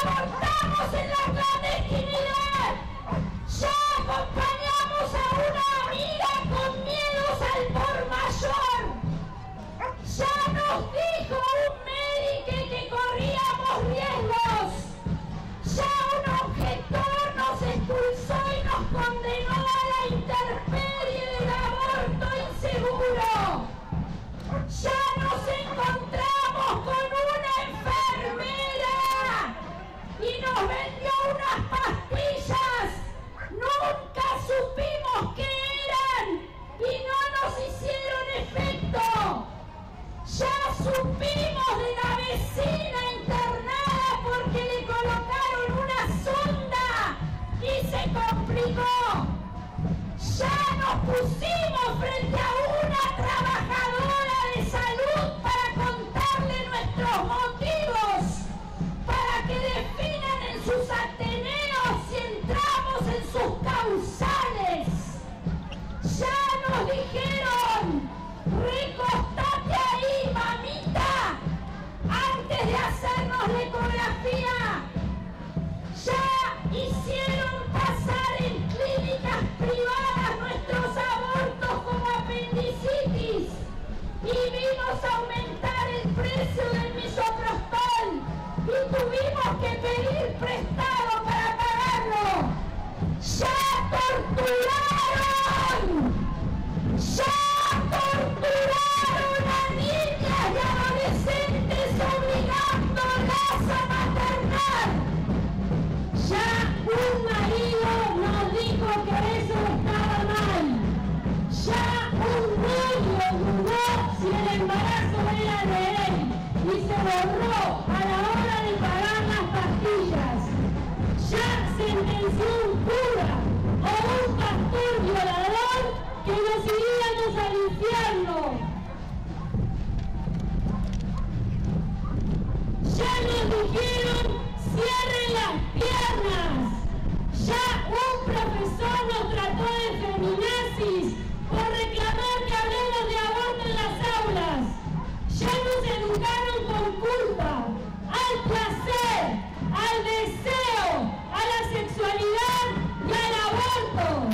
abortamos en la clandestinidad. Ya acompañamos a una amiga con miedos al por mayor. Ya nos dijo un médico que corríamos riesgos. Ya un objetor nos expulsó y nos condenó a la intemperie del aborto inseguro. Ya nos encontramos con una enfermera y nos vendió unas pastillas. Nunca supimos qué eran y no nos hicieron efecto. Ya supimos de la vecina internada porque le colocaron una sonda y se complicó. Ya nos pusimos frente a una trabajadora de salud para contarle nuestros motivos, para que definan en sus ateneos si entramos en sus causales. Ya nos dijeron, recostate ahí, mamita, antes de hacernos la ecografía. Ya hicieron pasar en clínicas privadas nuestros abortos como apendicitis y vimos aumentar el precio del misoprostol y tuvimos que pedir prestado para pagarlo. ¡Ya torturaron! ¡Ya torturaron a niñas y adolescentes obligándolas a maternar! Ya un marido nos dijo que eso estaba mal. Ya un novio dudó si el embarazo era de él y se borró a la hora de pagar las pastillas. Ya sentenció un cura o un pastor violador que nos iríamos al infierno. Ya nos dijeron, cierren las piernas. Ya un profesor nos trató de feminazis por reclamar que hablemos de aborto en las aulas. Ya nos educaron con culpa al placer, al deseo, a la sexualidad y al aborto.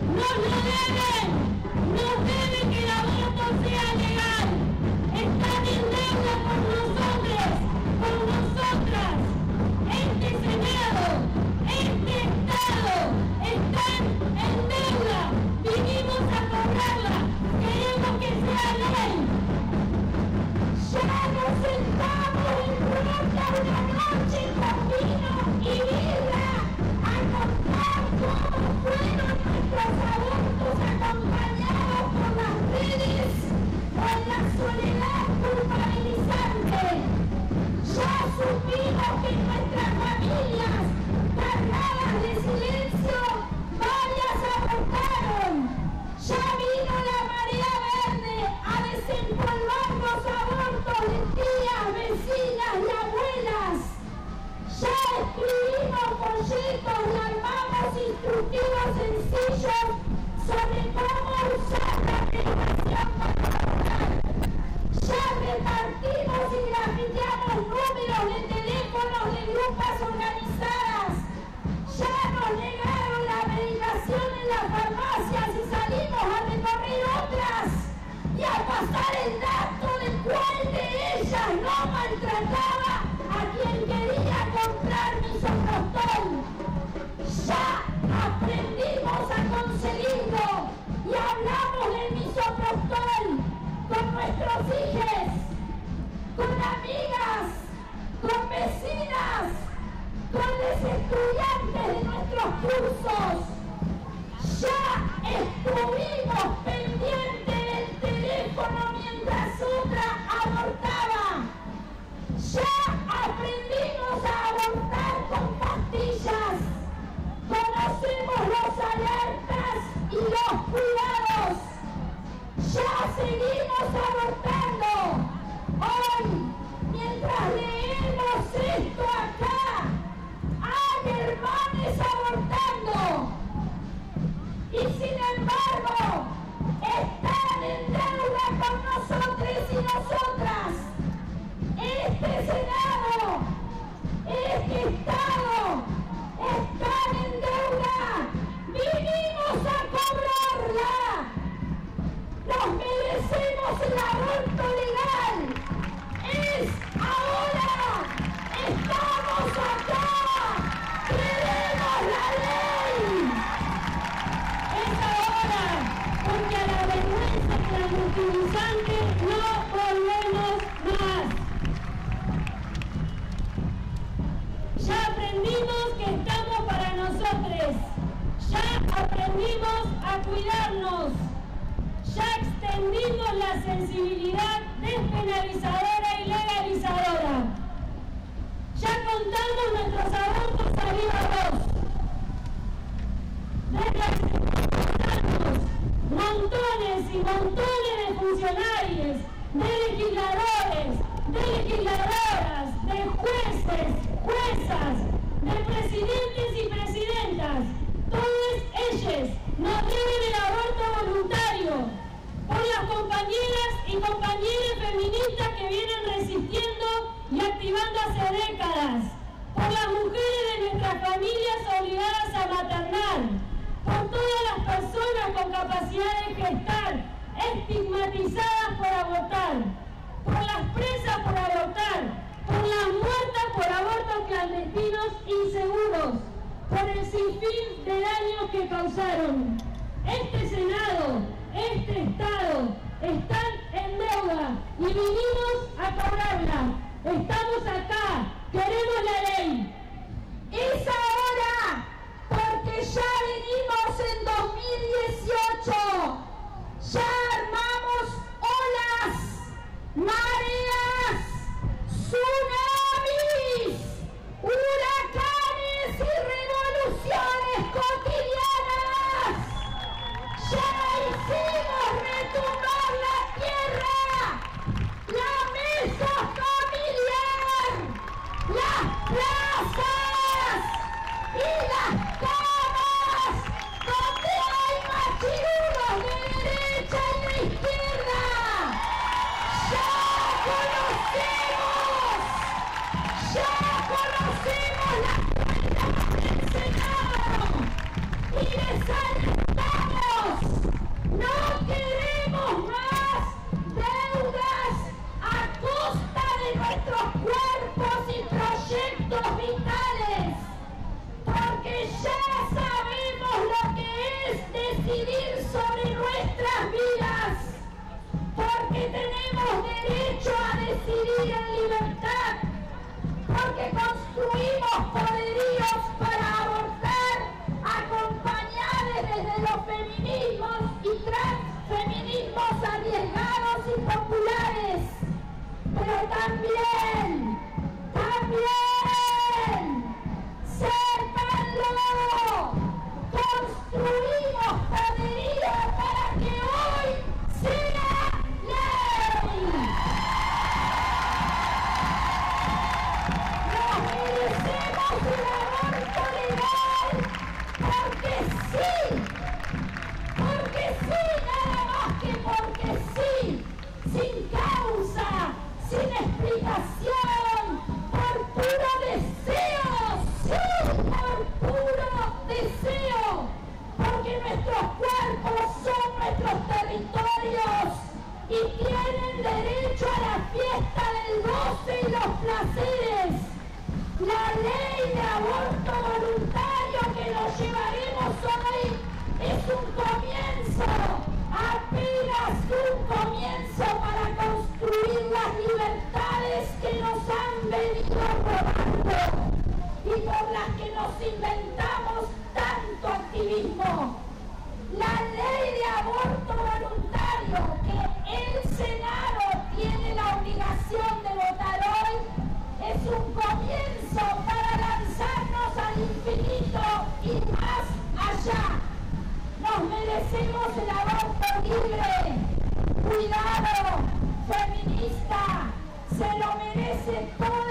Nos deben que el aborto sea legal. Están en deuda con nosotros, con nosotras. Este Senado, este Estado, están en deuda. Vinimos a cobrarla. Queremos que sea ley. Ya nos sentamos en ronda una noche con vino y birra a contar cómo fueron nuestros abortos acompañados por las redes con la soledad culpabilizante. Ya supimos que en nuestras familias, cargadas de silencio, varias abortaron. Ya vino la marea verde a desempolvar los abortos de tías, vecinas y abuelas. Ya escribimos folletos y armamos instructivos sencillos sobre cómo usar la medicación para abortar. Ya repartimos y grafiteamos números de teléfonos de grupos organizadas. Ya nos negaron la medicación en las farmacias y salimos a recorrer otras y a pasar el dato de cuál de ellas no maltrataba a quien quería comprar misoprostol. Ya aprendimos a conseguirlo y hablamos del misoprostol con nuestros hijos, con amigas, con vecinas, con los estudiantes de nuestros cursos. Ya estuvimos pendientes del teléfono mientras otra abortaba. Ya aprendimos a abortar con pastillas. Conocemos los alertas y los cuidados. Ya seguimos abortando. Hoy, mientras leemos esto acá, hay hermanos abortando. Y sin embargo, están en deuda con nosotros y nos fertilizante no volvemos más. Ya aprendimos que estamos para nosotros. Ya aprendimos a cuidarnos. Ya extendimos la sensibilidad despenalizadora y legalizadora. Ya contamos nuestros abortos a viva voz. Desde montones y montones de funcionarios, de legisladores, de legisladoras, de jueces, juezas, de presidentes y presidentas, todos ellos nos deben el aborto voluntario, por las compañeras y compañeros feministas que vienen resistiendo y activando hace décadas, por las mujeres de nuestras familias obligadas a maternar, por todas las personas con capacidad de gestar, estigmatizadas por abortar, por las presas por abortar, por las muertas por abortos clandestinos inseguros, por el sinfín de daños que causaron. Este Senado, este Estado, están en deuda y vinimos a cobrarla. Estamos acá, queremos la ley. Es ahora, porque ya venimos en 2018. Ya armamos olas, mareas, tsunamis, huracanes y revoluciones cotidianas. Ya hicimos retumbar la tierra, la mesa familiar, las plazas y las camas donde hay machirulos de derecha y de izquierda. Ya conocemos la cuenta del Senado y les alertamos, no queremos más deudas a costa de nuestros cuerpos y proyectos vitales, porque ya sabemos lo que es decidir sobre nuestras vidas, porque tenemos derecho a decidir en libertad, porque construimos poderíos para abortar, acompañados desde los feminismos y transfeminismos arriesgados y populares, pero también, sépanlo, construimos poderío para que hoy sea ley. Nos merecemos un aborto legal, porque sí, nada más que porque sí, sin causa, sin explicación, por puro deseo, sí, por puro deseo, porque nuestros cuerpos son nuestros territorios y tienen derecho a la fiesta del goce y los placeres. La ley de aborto voluntario que nos llevaremos hoy es un comienzo, apenas un comienzo para construir las libertades que nos han venido robando y por las que nos inventamos tanto activismo. La ley de aborto voluntario que el Senado tiene la obligación de votar hoy es un comienzo para lanzarnos al infinito y más allá. Nos merecemos el aborto libre, cuidado, feminista, se lo merece toda